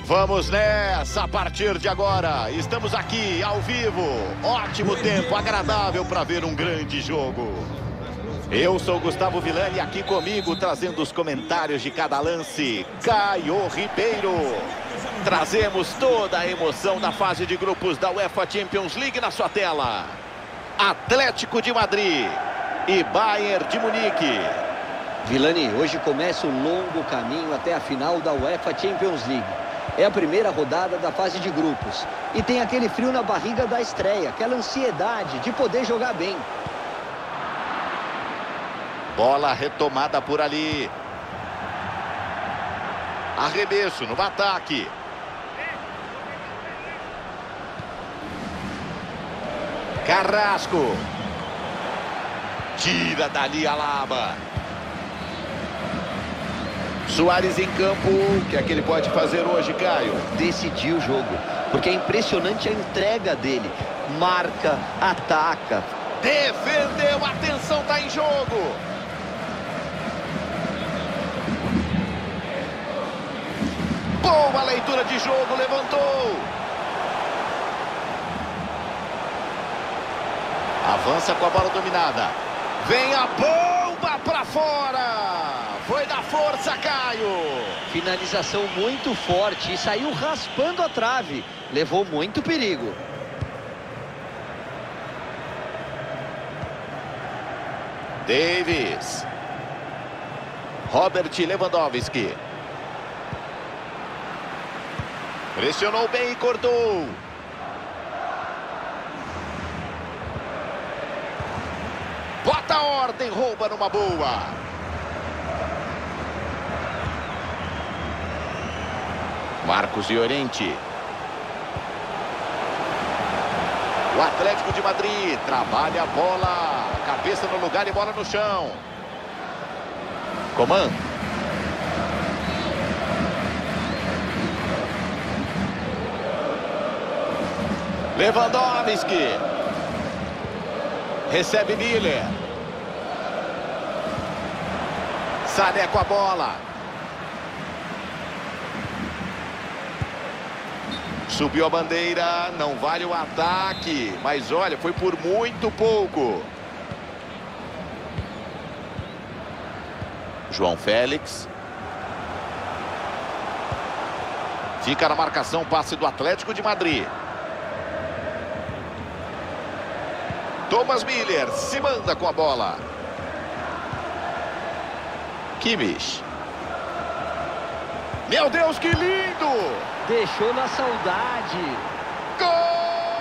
Vamos nessa a partir de agora. Estamos aqui ao vivo. Ótimo tempo, agradável para ver um grande jogo. Eu sou Gustavo Villani e aqui comigo trazendo os comentários de cada lance, Caio Ribeiro. Trazemos toda a emoção da fase de grupos da UEFA Champions League na sua tela. Atlético de Madrid e Bayern de Munique. Villani, hoje começa um longo caminho até a final da UEFA Champions League. É a primeira rodada da fase de grupos. E tem aquele frio na barriga da estreia, aquela ansiedade de poder jogar bem. Bola retomada por ali. Arremesso no ataque. Carrasco. Tira dali Alaba. Suárez em campo. O que é que ele pode fazer hoje, Caio? Decidir o jogo, porque é impressionante a entrega dele. Marca, ataca. Defendeu, atenção, tá em jogo. Boa leitura de jogo, levantou. Avança com a bola dominada. Vem a bomba pra fora. Foi da força, Caio. Finalização muito forte e saiu raspando a trave. Levou muito perigo. Davis. Robert Lewandowski. Pressionou bem e cortou. Bota a ordem, rouba numa boa. Marcos Llorente. O Atlético de Madrid trabalha a bola. Cabeça no lugar e bola no chão. Comando. Lewandowski. Recebe Miller. Sané com a bola. Subiu a bandeira, não vale o ataque. Mas olha, foi por muito pouco. João Félix. Fica na marcação, passe do Atlético de Madrid. Thomas Miller se manda com a bola. Kimmich. Meu Deus, que lindo! Deixou na saudade. Gol!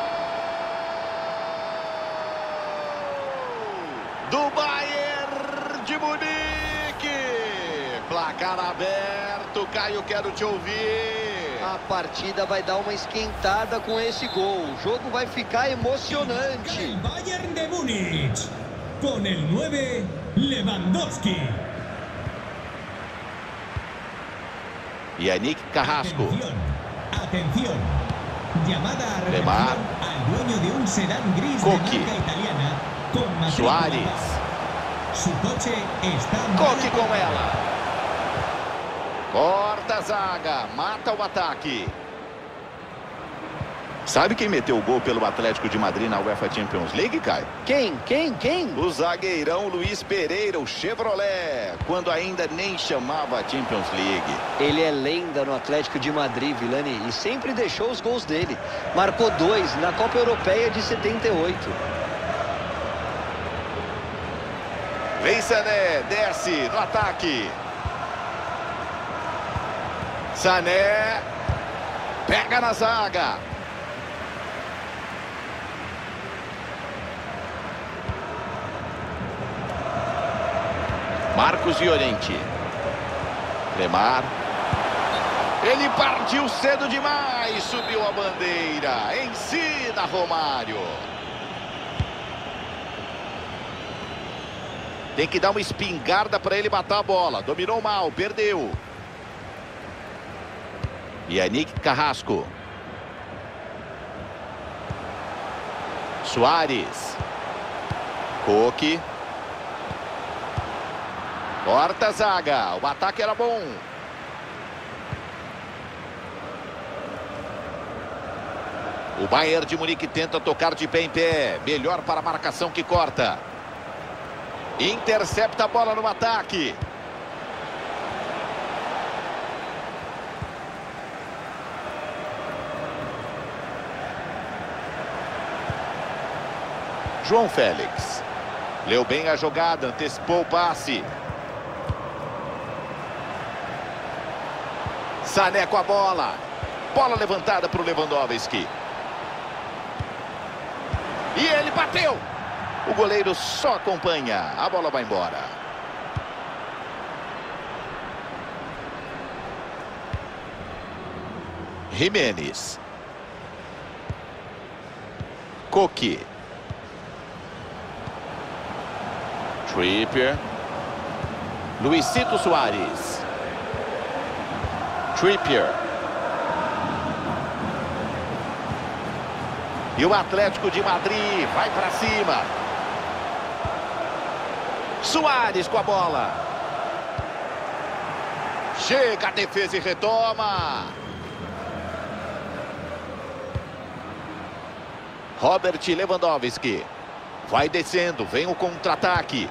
Do Bayern de Munique. Placar aberto. Caio, quero te ouvir. A partida vai dar uma esquentada com esse gol. O jogo vai ficar emocionante. Bayern de Múnich. Com el 9, Lewandowski. Yannick Carrasco. Atención. Llamada a Lemar. al dueño de un sedán gris Coqui. de marca italiana con matrícula. Suárez. Su coche está Coque com ela. Corta a zaga, mata o ataque. Sabe quem meteu o gol pelo Atlético de Madrid na UEFA Champions League, Caio? Quem? O zagueirão Luiz Pereira, o Chevrolet, quando ainda nem chamava a Champions League. Ele é lenda no Atlético de Madrid, Villani, e sempre deixou os gols dele. Marcou 2 na Copa Europeia de 78. Vem Sané, desce no ataque. Sané pega na zaga. Marcos Llorente. Lemar. Ele partiu cedo demais. Subiu a bandeira. Ensina Romário. Tem que dar uma espingarda para ele matar a bola. Dominou mal, perdeu. Yannick Carrasco. Suárez. Coque. Corta a zaga. O ataque era bom. O Bayern de Munique tenta tocar de pé em pé. Melhor para a marcação que corta. Intercepta a bola no ataque. João Félix. Leu bem a jogada, antecipou o passe. Sané com a bola. Bola levantada para o Lewandowski. E ele bateu. O goleiro só acompanha. A bola vai embora. Jimenez. Coque. Trippier. Luisito Soares. Trippier. E o Atlético de Madrid vai para cima. Soares com a bola. Chega a defesa e retoma. Robert Lewandowski. Vai descendo, vem o contra-ataque.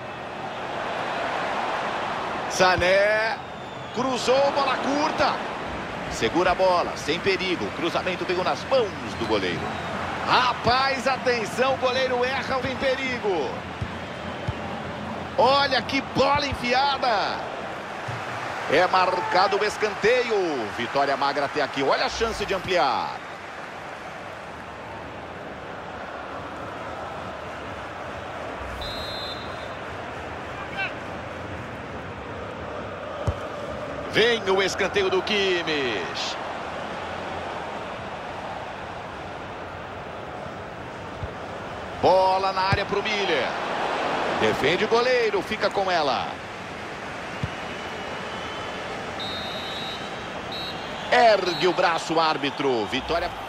Sané. Cruzou, bola curta. Segura a bola, sem perigo. Cruzamento pegou nas mãos do goleiro. Rapaz, atenção, o goleiro erra, vem perigo. Olha que bola enfiada. É marcado o escanteio. Vitória magra até aqui, olha a chance de ampliar. Vem o escanteio do Kimmich. Bola na área para o Miller. Defende o goleiro, fica com ela. Ergue o braço, árbitro. Vitória.